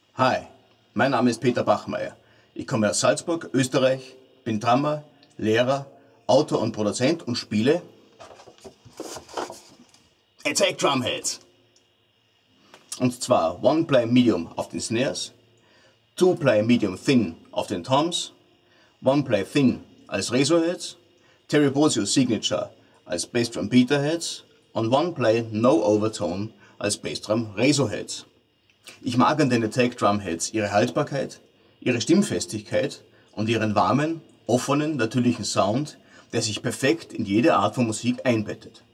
Hi, mein Name ist Peter Bachmayer. Ich komme aus Salzburg, Österreich, bin Drummer, Lehrer, Autor und Produzent und spiele Attack Drumheads. Und zwar One-Play Medium auf den Snares, Two-Play Medium Thin auf den Toms, One-Play Thin als Razorheads, Terry Bozzio's Signature als Bassdrum Beaterheads und One-Play No Overtone als Bassdrum Razorheads. Ich mag an den Attack Drumheads ihre Haltbarkeit, ihre Stimmfestigkeit und ihren warmen, offenen, natürlichen Sound, der sich perfekt in jede Art von Musik einbettet.